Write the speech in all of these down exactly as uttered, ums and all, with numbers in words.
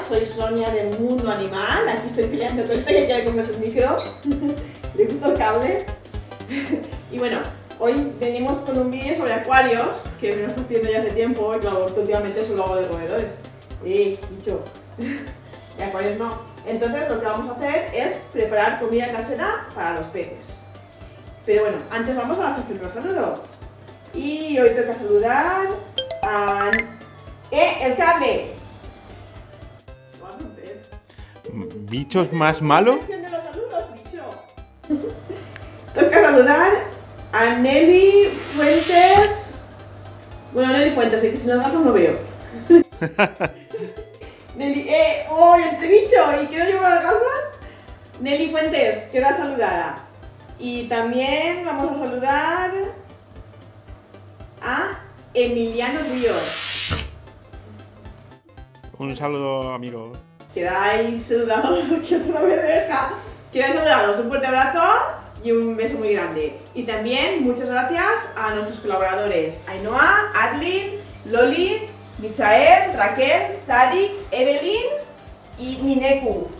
soy Sonia de Mundo Animal. Aquí estoy peleando con esta que quiere comerse el micro. Le gusta el cable. Y bueno, hoy venimos con un vídeo sobre acuarios, que me lo estoy pidiendo ya hace tiempo, y claro, últimamente solo hago de roedores. Eh, dicho. Y acuarios no. Entonces lo que vamos a hacer es preparar comida casera para los peces. Pero bueno, antes vamos a la sección de los saludos. Y hoy toca saludar a... ¡Eh, el cable! ¿Bicho es más malo? Sección de los saludos, bicho. Toca saludar a Nelly Fuentes. Bueno, Nelly Fuentes, es que si no gafas no veo. Nelly, eh, ¡oh, entre bicho! ¿Y que no llevo las gafas? Nelly Fuentes, queda saludada. Y también vamos a saludar a Emiliano Ríos. Un saludo, amigo. Quedáis saludados, que otra vez deja. Quedáis saludados, un fuerte abrazo y un beso muy grande. Y también muchas gracias a nuestros colaboradores: Ainhoa, Adlin, Loli, Michael, Raquel, Tarik, Evelyn y Mineku.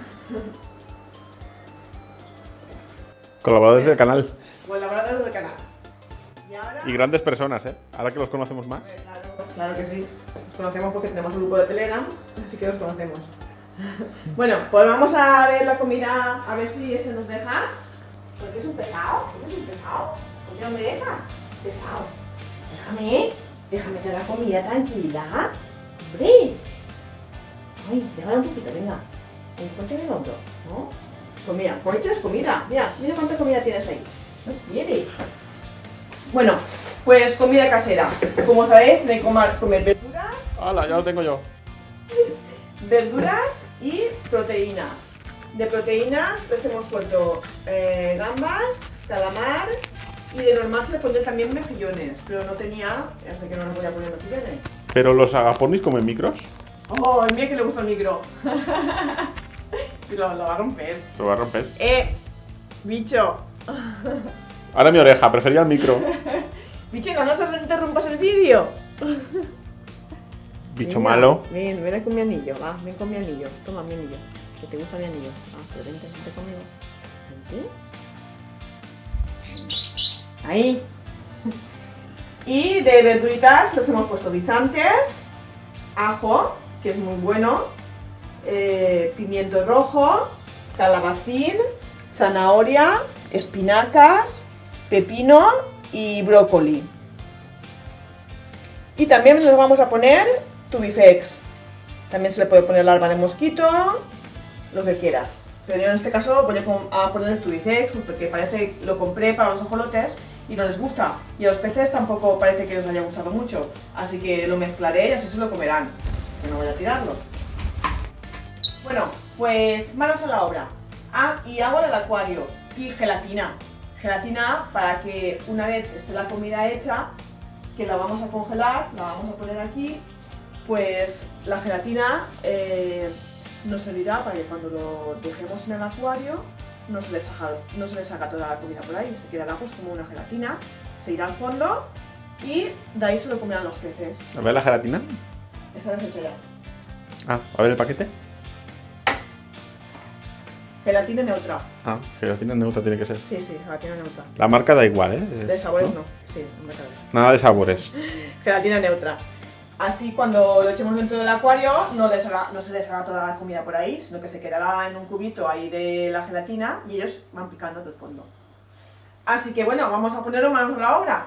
Colaboradores del canal. Colaboradores del canal. Y, ahora... y grandes personas, ¿eh? Ahora que los conocemos más. Claro, claro que sí. Los conocemos porque tenemos un grupo de Telegram, así que los conocemos. Bueno, pues vamos a ver la comida, a ver si este nos deja. Porque es un pesado, es un pesado. ¿Por qué no me dejas? Pesado. Déjame, déjame hacer la comida tranquila. Hombre. Ay, déjame un poquito, venga. Eh, ponte en el hombro, ¿no? Pues mira, por ahí tienes comida. Mira, mira cuánta comida tienes ahí. Viene. Bueno, pues comida casera. Como sabéis, de comer, comer verduras. ¡Hala! Ya lo tengo yo. Verduras y proteínas. De proteínas les hemos puesto eh, gambas, calamar y de normal se le pondré también mejillones, pero no tenía, así que no le podía poner mejillones. ¿Pero los agapornis comen micros? Oh, el mío que le gusta el micro. Y lo, lo va a romper. Lo va a romper. Eh, bicho. Ahora mi oreja, prefería el micro. Bicho, no nos interrumpas el vídeo. Bicho Venga, malo. Ven, ven con mi anillo, va, ven con mi anillo. Toma mi anillo, que te gusta mi anillo. Ah, pero vente, vente conmigo. Vente. Ahí. Y de verduritas les hemos puesto guisantes, ajo, que es muy bueno, eh, pimiento rojo, calabacín, zanahoria, espinacas, pepino y brócoli. Y también les vamos a poner Tubifex. También se le puede poner larva de mosquito, lo que quieras. Pero yo en este caso voy a poner Tubifex porque parece que lo compré para los ajolotes y no les gusta. Y a los peces tampoco parece que les haya gustado mucho. Así que lo mezclaré y así se lo comerán. Que no voy a tirarlo. Bueno, pues manos a la obra. Ah, y agua del acuario y gelatina. Gelatina para que una vez esté la comida hecha, que la vamos a congelar, la vamos a poner aquí, pues la gelatina eh, nos servirá para que cuando lo dejemos en el acuario no se, les saca, no se les saca toda la comida por ahí, se quedará pues como una gelatina, se irá al fondo y de ahí se lo comerán los peces. A ver la gelatina. Está deshecha ya. Ah, a ver el paquete. Gelatina neutra. Ah, gelatina neutra tiene que ser. Sí, sí, gelatina neutra. La marca da igual, ¿eh? De sabores ¿no? no, sí, no me cabe. Nada de sabores. Gelatina neutra. Así cuando lo echemos dentro del acuario no, les haga, no se les haga toda la comida por ahí, sino que se quedará en un cubito ahí de la gelatina y ellos van picando del fondo. Así que bueno, vamos a ponerlo manos a la obra.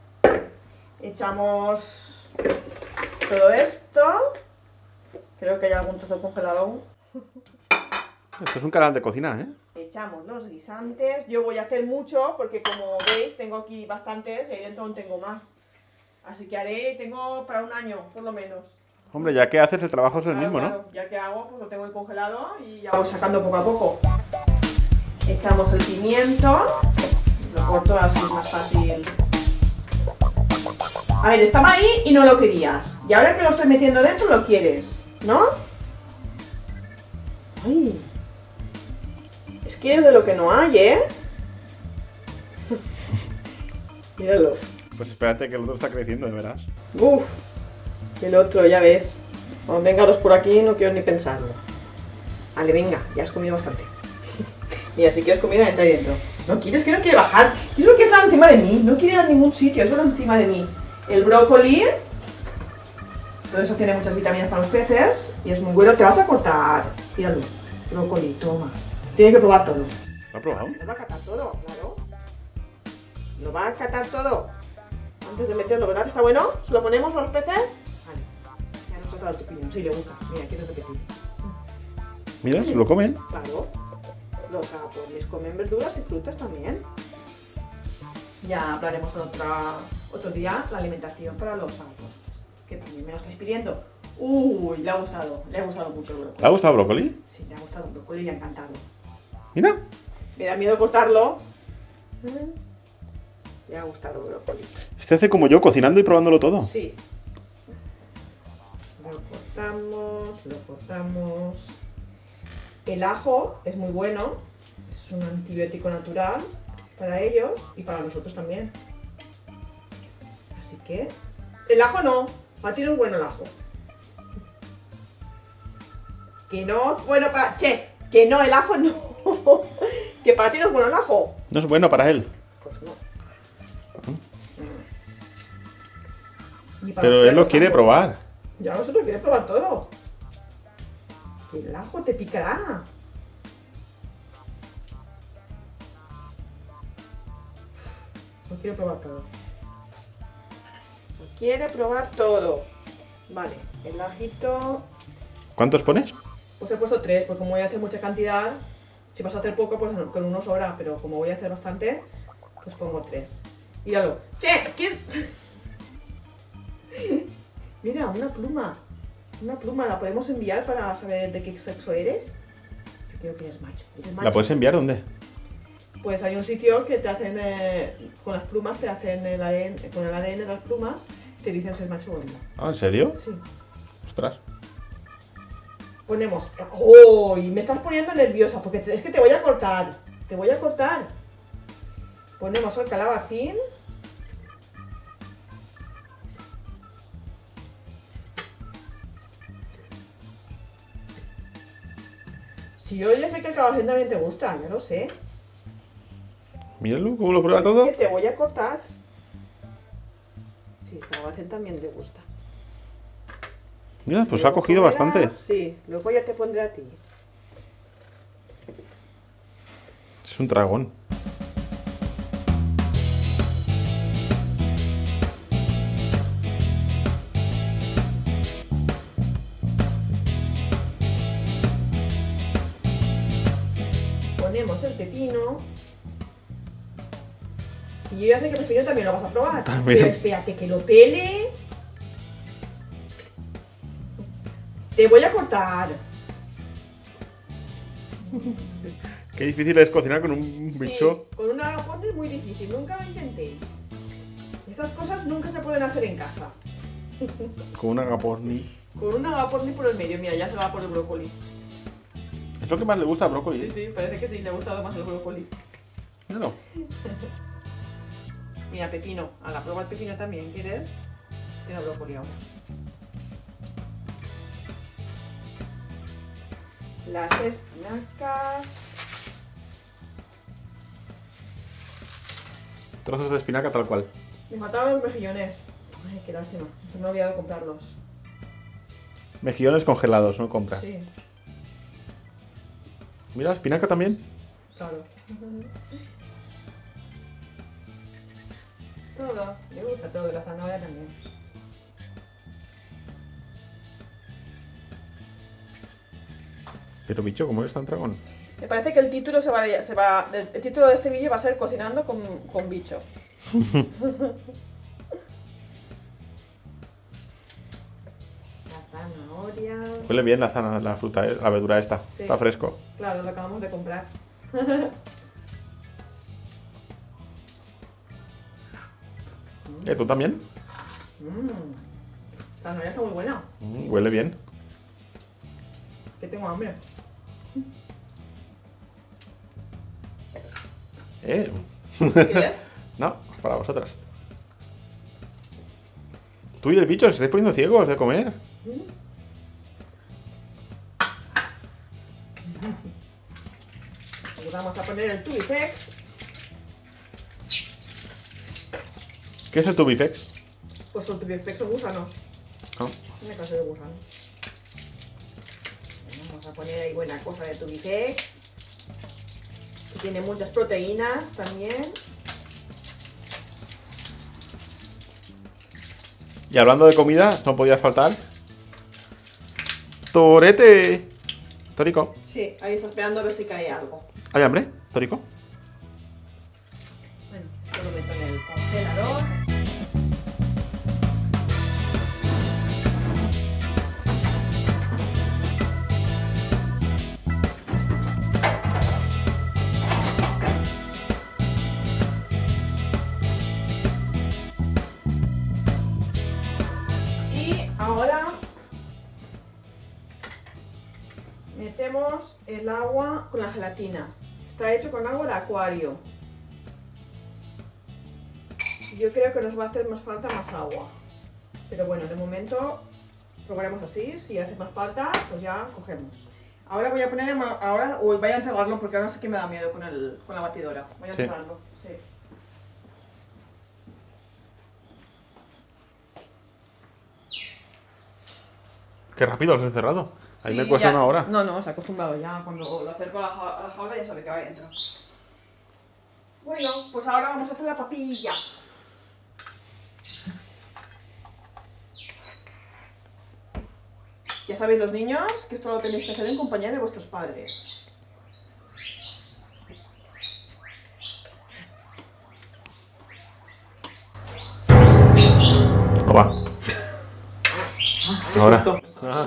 Echamos todo esto. Creo que hay algún trozo congelado aún. Esto es un canal de cocina, ¿eh? Echamos los guisantes. Yo voy a hacer mucho porque como veis tengo aquí bastantes y ahí dentro aún tengo más. Así que haré, tengo para un año, por lo menos. Hombre, ya que haces el trabajo es el Claro, mismo, claro. ¿no? Ya que hago, pues lo tengo ahí congelado y ya voy sacando poco a poco. Echamos el pimiento. Lo corto así, es más fácil. A ver, estaba ahí y no lo querías. Y ahora que lo estoy metiendo dentro lo quieres, ¿no? Ay. Es que es de lo que no hay, ¿eh? Míralo. Pues espérate que el otro está creciendo, de veras. Uf, el otro, ya ves. Cuando venga dos por aquí no quiero ni pensarlo. Vale, venga, ya has comido bastante. Mira, si quieres comida, entra ahí dentro. No quieres, que no quiere bajar. ¿Qué es lo que está encima de mí? No quiere ir a ningún sitio, solo encima de mí. El brócoli. Todo eso tiene muchas vitaminas para los peces. Y es muy bueno. Te vas a cortar. Míralo. Brócoli, toma. Tienes que probar todo. ¿Lo ha probado? Lo va a catar todo, claro. Lo va a catar todo. Antes de meterlo, ¿verdad? ¿Está bueno? ¿Se lo ponemos a los peces? Vale. Ya nos has dado tu opinión. Sí, le gusta. Mira, quieres repetir. Mira, se lo comen. Claro. Los japoneses comen verduras y frutas también. Ya hablaremos otra, otro día la alimentación para los japoneses, que también me lo estáis pidiendo. Uy, le ha gustado, le ha gustado mucho el brócoli. ¿Le ha gustado el brócoli? Sí, le ha gustado el brócoli y le ha encantado. Mira. Me da miedo cortarlo. Le ha gustado el brócoli. Este hace como yo, cocinando y probándolo todo. Sí. Lo cortamos, lo cortamos. El ajo es muy bueno, es un antibiótico natural para ellos y para nosotros también. Así que... El ajo no, para ti no es bueno el ajo. Que no, bueno para... Che, que no, el ajo no. Que para ti no es bueno el ajo. No es bueno para él. Pues no. Ni para Pero los él lo perros quiere tampoco. probar. Ya no se lo quiere probar todo. Que el ajo te picará. Lo quiere probar todo. Lo quiere probar todo. Vale, el ajito. ¿Cuántos pones? Pues he puesto tres, porque como voy a hacer mucha cantidad, si vas a hacer poco, pues con uno sobra, pero como voy a hacer bastante, pues pongo tres. Míralo. ¡Che! ¿Qué? Mira, una pluma. Una pluma, ¿la podemos enviar para saber de qué sexo eres? Yo creo que eres macho. ¿Eres macho? ¿La puedes enviar dónde? Pues hay un sitio que te hacen, eh, con las plumas, te hacen el A D N, con el A D N de las plumas, te dicen si es macho o hembra. Ah, ¿en serio? Sí. Ostras. Ponemos... ¡Oh! Me estás poniendo nerviosa, porque te- es que te voy a cortar. Te voy a cortar. Ponemos el calabacín. Si yo ya sé que el calabacín también te gusta, ya lo sé. Míralo, cómo lo prueba todo. Es que te voy a cortar. Sí, el calabacín también te gusta. Mira, pues ha Luego cogido comerás- bastante. Sí, luego ya te pondré a ti. Es un dragón. Ponemos el pepino. Si yo ya sé que el pepino también lo vas a probar. También. Pero espérate que lo pele. Te voy a cortar. Qué difícil es cocinar con un bicho. Sí, con una agaporni es muy difícil. Nunca lo intentéis. Estas cosas nunca se pueden hacer en casa. Con un agaporni. Con una agaporni por el medio. Mira, ya se va por el brócoli. Es lo que más le gusta al brócoli. Sí, sí, parece que sí, le ha gustado más el brócoli. Míralo. Mira, pepino. A la prueba el pepino también, ¿quieres? Tiene brócoli ahora. Las espinacas. Trozos de espinaca tal cual. Me faltaban los mejillones. Ay, qué lástima. Se me ha olvidado comprarlos. Mejillones congelados, no compra. Sí, Mira, espinaca también. claro. Todo. Me gusta todo. La zanahoria también. Pero bicho, ¿cómo eres tan dragón? Me parece que el título se va, de- se va el título de este vídeo va a ser Cocinando con, con bicho. La zanahoria. Huele bien la, zana, la fruta, eh, la verdura esta. Sí. Está fresco. Claro, lo acabamos de comprar. ¿Eh, tú también? Mmm. La zanahoria está muy buena. Mm, huele bien. Que tengo hambre. Eh. ¿Quieres? No, para vosotras. Tú y el bicho os estáis poniendo ciegos de comer. pues vamos a poner el Tubifex. ¿Qué es el Tubifex? Pues el Tubifex son gusanos. Ah. Una clase de gusano. Vamos a poner ahí buena cosa de Tubifex. Que tiene muchas proteínas también. Y hablando de comida, no podía faltar. ¡Torete! Torico. Sí, ahí está esperando a ver si cae algo. ¿Hay hambre? ¿Torico? Bueno, esto lo meto en el congelador. Y ahora metemos el agua con la gelatina. Está hecho con agua de acuario. Yo creo que nos va a hacer más falta más agua. Pero bueno, de momento probaremos así. Si hace más falta, pues ya cogemos. Ahora voy a poner, ahora, uy, voy a encerrarlo porque ahora sí que me da miedo con, el, con la batidora. Voy a Sí. encerrarlo, sí. Qué rápido lo has encerrado. Ahí Sí, me cuesta ya- una hora. No, no, se ha acostumbrado ya. Cuando lo acerco a la, ja- a la jaula ya sabe que va adentro. Bueno, pues ahora vamos a hacer la papilla. Ya sabéis los niños que esto lo tenéis que hacer en compañía de vuestros padres. ¿Cómo va? Ahora. Ajá.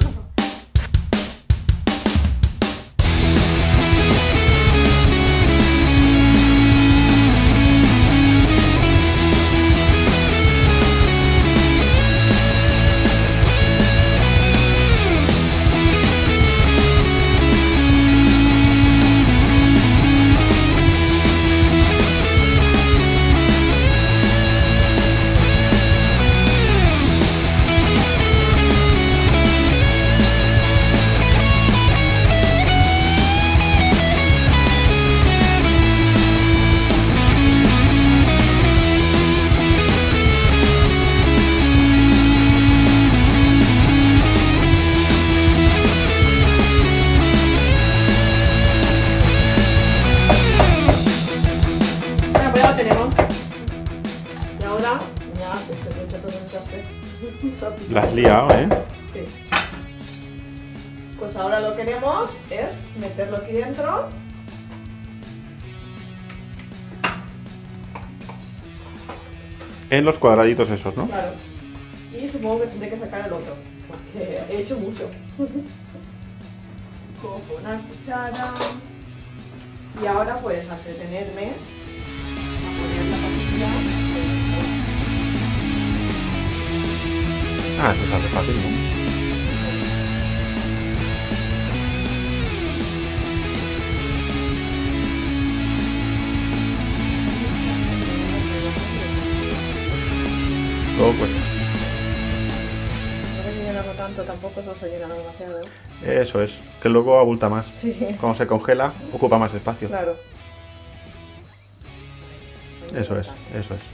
Bueno, pues ya lo tenemos. Y ahora, ya, pues se lo he hecho todo en traste. La has liado, ¿eh? Sí. Pues ahora lo que haremos es meterlo aquí dentro. En los cuadraditos esos, ¿no? Claro. Y supongo que tendré que sacar el otro. Porque he hecho mucho. Cojo una cuchara. Y ahora pues a entretenerme a poner la papilla. Ah, eso se hace fácil, ¿no? Todo cuesta. No voy a llenarlo tanto, tampoco eso se llena demasiado. Eso es. Que luego abulta más. Sí, Cuando se congela, ocupa más espacio. claro. Eso es, eso es.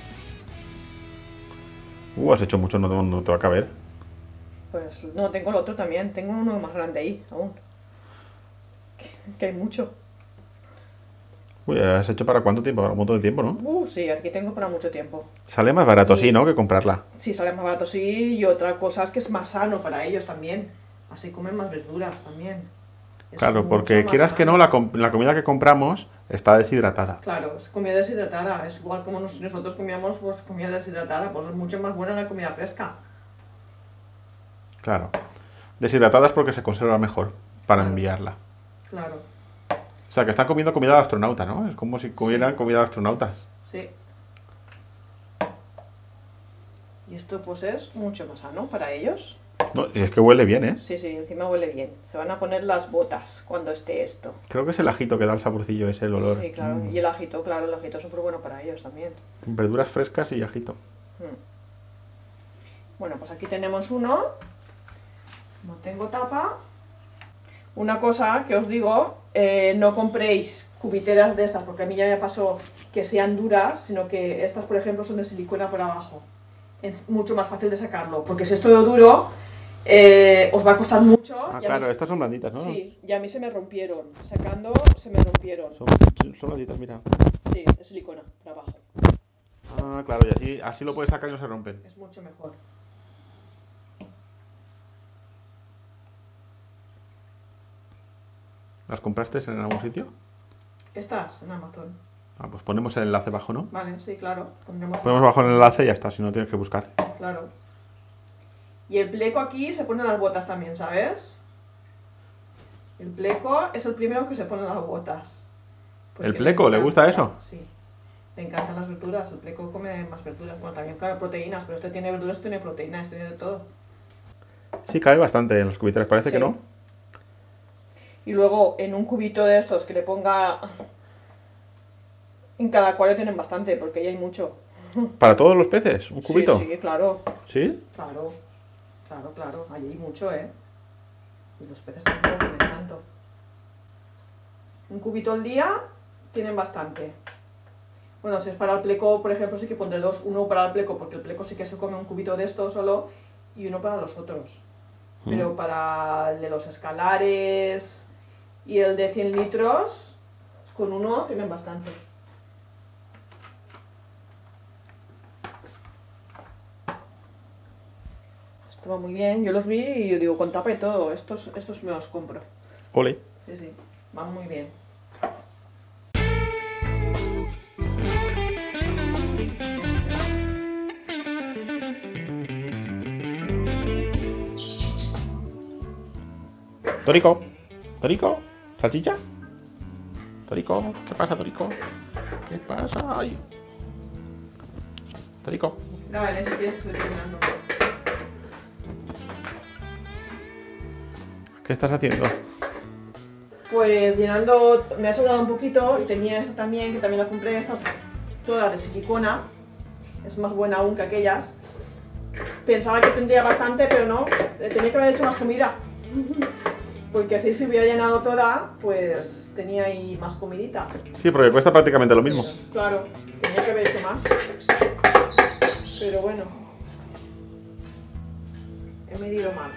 Uh, has hecho mucho, no, te- no te va a caber. Pues no, tengo el otro también, tengo uno más grande ahí aún. Que, que hay mucho. Uy, ¿has hecho para cuánto tiempo? Para un montón de tiempo, ¿no? Uh, sí, aquí tengo para mucho tiempo. Sale más barato así, ¿no? Que comprarla. Sí, sale más barato, sí, y otra cosa es que es más sano para ellos también. Así comen más verduras también. Es Claro, mucho porque más quieras que sano. no, la, com- la comida que compramos está deshidratada. Claro, es comida deshidratada, es igual como nos- nosotros comíamos pues, comida deshidratada, pues es mucho más buena la comida fresca. Claro. Deshidratada es porque se conserva mejor para Claro. enviarla. Claro, O sea, que están comiendo comida de astronauta, ¿no? Es como si comieran comida de astronautas. sí. Y esto pues es mucho más sano para ellos. No, y es que huele bien, ¿eh? Sí, sí, encima huele bien. Se van a poner las botas cuando esté esto. Creo que es el ajito que da el saborcillo ese, el olor. Sí, claro. Mm. Y el ajito, claro, el ajito es súper bueno para ellos también. Verduras frescas y ajito. Mm. Bueno, pues aquí tenemos uno. No tengo tapa. Una cosa que os digo eh, no compréis cubiteras de estas, porque a mí ya me pasó que sean duras, sino que estas, por ejemplo, son de silicona por abajo. Es mucho más fácil de sacarlo, porque si es todo duro, eh, os va a costar mucho. Ah, y a claro, mí, estas son blanditas, ¿no? Sí, y a mí se me rompieron. Sacando, se me rompieron. Son, son blanditas, mira. Sí, de silicona por abajo. Ah, claro, y así, así lo puedes sacar y no se rompen. Es mucho mejor. ¿Las compraste en algún sitio? Estas, en Amazon. Ah, pues ponemos el enlace abajo, ¿no? Vale, sí, claro. Pondremos... Ponemos abajo el enlace y ya está, si no tienes que buscar. Claro. Y el pleco aquí se ponen las botas también, ¿sabes? El pleco es el primero que se pone las botas. ¿El pleco? ¿Le gusta eso? Sí. Le encantan las verduras. El pleco come más verduras. Bueno, también cabe proteínas, pero este tiene verduras, este tiene proteínas, este tiene de todo. Sí, cabe bastante en los cubiteros, parece Sí. que no. Y luego en un cubito de estos que le ponga... En cada acuario tienen bastante, porque ahí hay mucho. ¿Para todos los peces? ¿Un cubito? Sí, sí, claro. ¿Sí? Claro. Claro, claro. Ahí hay mucho, ¿eh? Y los peces tampoco comen tanto. Un cubito al día tienen bastante. Bueno, si es para el pleco, por ejemplo, sí que pondré dos. Uno para el pleco, porque el pleco sí que se come un cubito de esto solo, y uno para los otros. Pero para el de los escalares y el de cien litros, con uno tienen bastante. Esto va muy bien. Yo los vi y yo digo, con tapa y todo, estos, estos me los compro. Ole. Sí, sí, van muy bien. Torico. Torico. ¿Salchicha? Torico. ¿Qué pasa, Torico? ¿Qué pasa? Ay. Torico. No, en ese sí estoy terminando. ¿Qué estás haciendo? Pues llenando, me ha sobrado un poquito y tenía esta también, que también la compré, esta es toda de silicona, es más buena aún que aquellas. Pensaba que tendría bastante, pero no, tenía que haber hecho más comida. Porque así si hubiera llenado toda, pues tenía ahí más comidita. Sí, porque cuesta prácticamente lo mismo. Claro, tenía que haber hecho más. Pero bueno, he medido mal.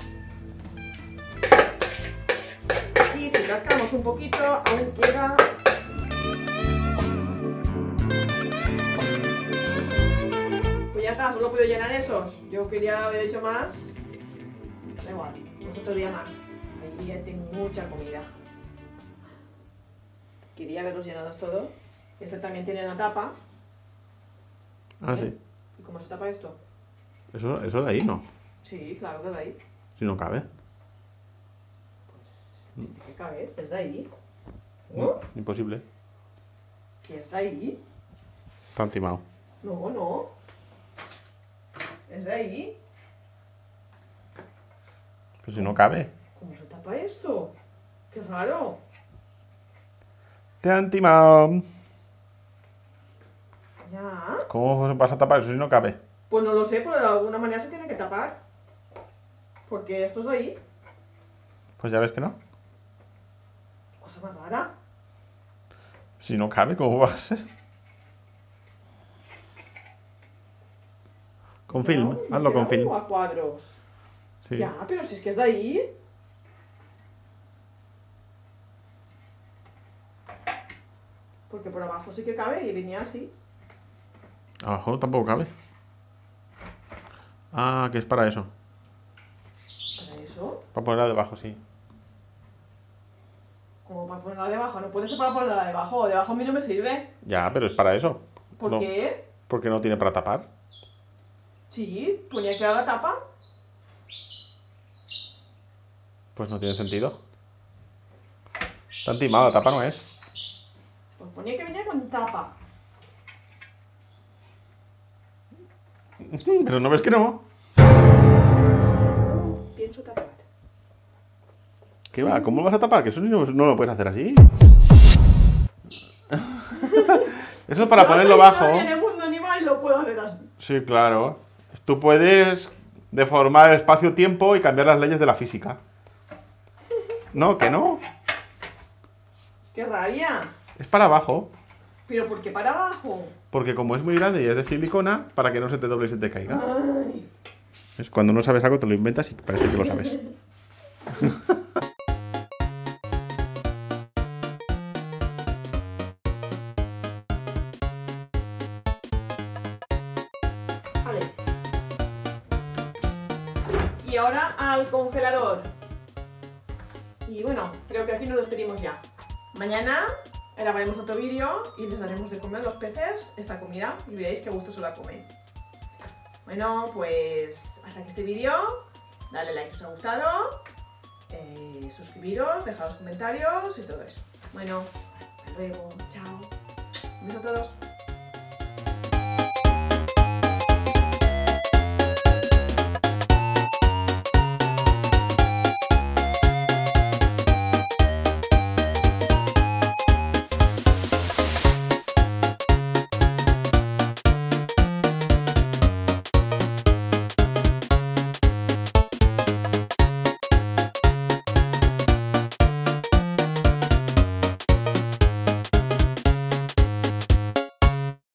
Y si rascamos un poquito, aún queda... Pues ya está, solo puedo llenar esos. Yo quería haber hecho más. Da igual, pues otro día más. Allí ya tengo mucha comida. Quería haberlos llenados todos. Este también tiene una tapa. Ah, sí. ¿Y cómo se tapa esto? Eso, eso de ahí no. Sí, claro que es de ahí. Si no cabe. ¿Qué cabe? ¿Es de ahí? No, imposible. ¿Qué es de ahí? Está timado. No, no. ¿Es de ahí? Pues si no cabe. ¿Cómo se tapa esto? ¡Qué raro! Te han timado. Ya. ¿Cómo vas a tapar eso si no cabe? Pues no lo sé, pero de alguna manera se tiene que tapar. Porque esto es de ahí. Pues ya ves que no. Cosa más rara. Si no cabe, ¿cómo va a ser? Con No, film, me hazlo con queda film. como a cuadros. Sí. Ya, pero si es que es de ahí. Porque por abajo sí que cabe y venía así. Abajo tampoco cabe. Ah, que es para eso. ¿Para eso? Para ponerla debajo, sí. Como para ponerla debajo. No puede ser para ponerla debajo. Debajo a mí no me sirve. Ya, pero es para eso. ¿Por No, qué? porque no tiene para tapar. Sí, ponía que era la tapa. Pues no tiene sentido. Está timado, la tapa no es. Pues ponía que venía con tapa. Pero no ves que no. Pienso tapar. ¿Qué va? ¿Cómo lo vas a tapar? Que eso no, no lo puedes hacer así. Eso es para No ponerlo soy bajo. nadie en el mundo animal y lo puedo hacer así. Sí, claro. Tú puedes deformar el espacio-tiempo y cambiar las leyes de la física. No, que no. ¡Qué rabia! Es para abajo. ¿Pero por qué para abajo? Porque como es muy grande y es de silicona, para que no se te doble y se te caiga. Ay. Es cuando no sabes algo te lo inventas y parece que lo sabes. Vale. Y ahora al congelador. Y bueno, creo que aquí nos despedimos ya. Mañana grabaremos otro vídeo y les daremos de comer a los peces esta comida y veréis qué gusto se la comen. Bueno, pues hasta aquí este vídeo. Dale like si os ha gustado. Eh, suscribiros, dejad los comentarios y todo eso. Bueno, hasta luego. Chao. Un beso a todos.